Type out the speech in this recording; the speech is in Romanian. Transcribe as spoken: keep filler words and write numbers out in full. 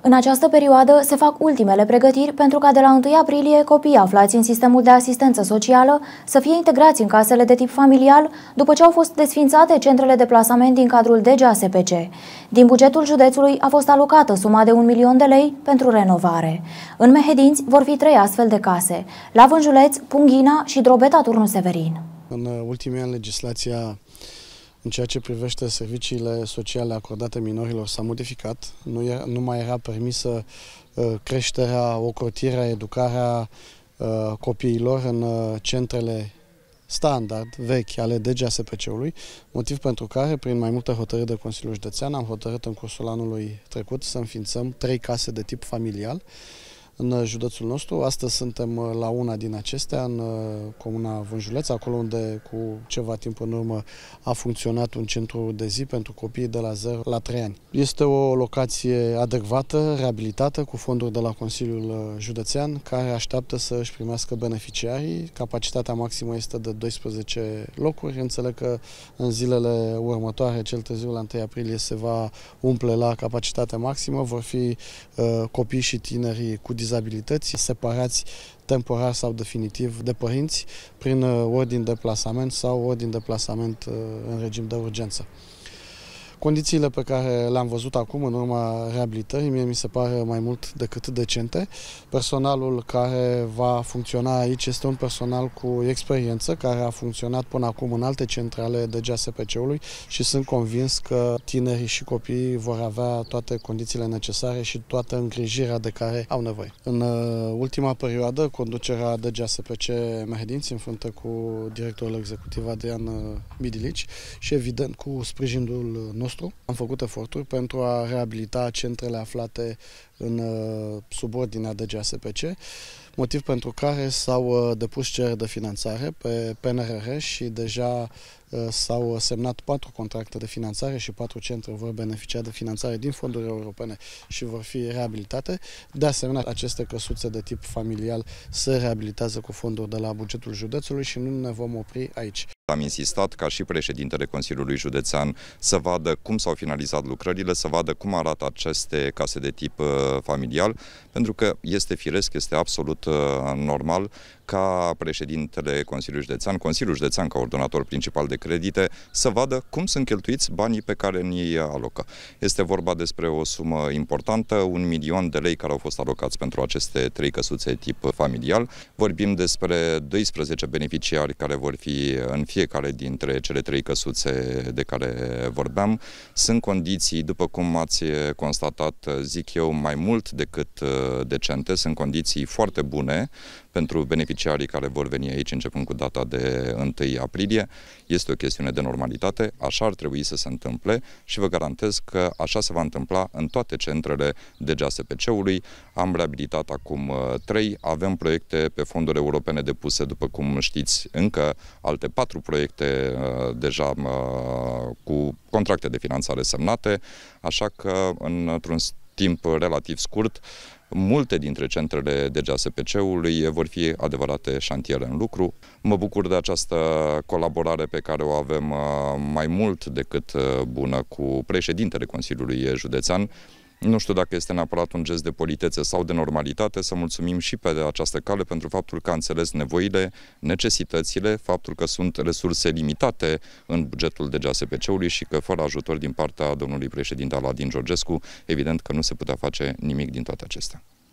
În această perioadă se fac ultimele pregătiri pentru ca de la întâi aprilie copiii aflați în sistemul de asistență socială să fie integrați în casele de tip familial după ce au fost desființate centrele de plasament din cadrul D G A S P C. Din bugetul județului a fost alocată suma de un milion de lei pentru renovare. În Mehedinți vor fi trei astfel de case, la Vânjuleț, Punghina și Drobeta Turnu Severin. În ultimii ani, legislația în ceea ce privește serviciile sociale acordate minorilor s-a modificat. Nu, era, nu mai era permisă uh, creșterea, ocrotirea, educarea uh, copiilor în uh, centrele standard, vechi, ale D G A S P C-ului, motiv pentru care, prin mai multe hotărâri de Consiliul Județean, am hotărât în cursul anului trecut să înființăm trei case de tip familial în județul nostru. Astăzi suntem la una din acestea, în comuna Vânjuleț, acolo unde cu ceva timp în urmă a funcționat un centru de zi pentru copii de la zero la trei ani. Este o locație adecvată, reabilitată, cu fonduri de la Consiliul Județean, care așteaptă să își primească beneficiarii. Capacitatea maximă este de doisprezece locuri. Înțeleg că în zilele următoare, cel târziu la întâi aprilie, se va umple la capacitatea maximă. Vor fi uh, copii și tinerii cu dizabilități, separați temporar sau definitiv de părinți prin ordin de plasament sau ordin de plasament în regim de urgență. Condițiile pe care le-am văzut acum în urma reabilitării, mie mi se pare mai mult decât decente. Personalul care va funcționa aici este un personal cu experiență, care a funcționat până acum în alte centre ale D G A S P C-ului și sunt convins că tinerii și copiii vor avea toate condițiile necesare și toată îngrijirea de care au nevoie. În ultima perioadă, conducerea D G A S P C Mehedinți, în frunte cu directorul executiv Adrian Midilici și, evident, cu sprijinul nostru, am făcut eforturi pentru a reabilita centrele aflate în subordinea D G A S P C, motiv pentru care s-au depus cereri de finanțare pe P N R R și deja s-au semnat patru contracte de finanțare și patru centre vor beneficia de finanțare din fonduri europene și vor fi reabilitate. De asemenea, aceste căsuțe de tip familial se reabilitează cu fonduri de la bugetul județului și nu ne vom opri aici. Am insistat ca și președintele Consiliului Județean să vadă cum s-au finalizat lucrările, să vadă cum arată aceste case de tip familial, pentru că este firesc, este absolut normal ca președintele Consiliului Județean, Consiliul Județean ca ordonator principal de credite, să vadă cum sunt cheltuiți banii pe care ni alocă. Este vorba despre o sumă importantă, un milion de lei care au fost alocați pentru aceste trei căsuțe tip familial. Vorbim despre doisprezece beneficiari care vor fi în fiecare dintre cele trei căsuțe de care vorbeam. Sunt condiții, după cum ați constatat, zic eu, mai mult decât decente, sunt condiții foarte bune pentru beneficiarii care vor veni aici începând cu data de întâi aprilie. Este o chestiune de normalitate, așa ar trebui să se întâmple și vă garantez că așa se va întâmpla în toate centrele D G A S P C-ului. Am reabilitat acum trei, avem proiecte pe fonduri europene depuse, după cum știți, încă alte patru proiecte uh, deja uh, cu contracte de finanțare semnate, așa că într-un timp relativ scurt, multe dintre centrele D G A S P C-ului vor fi adevărate șantiere în lucru. Mă bucur de această colaborare pe care o avem mai mult decât bună cu președintele Consiliului Județean. Nu știu dacă este neapărat un gest de politețe sau de normalitate, să mulțumim și pe această cale pentru faptul că a înțeles nevoile, necesitățile, faptul că sunt resurse limitate în bugetul D G A S P C-ului și că fără ajutor din partea domnului președinte Aladin Georgescu, evident că nu se putea face nimic din toate acestea.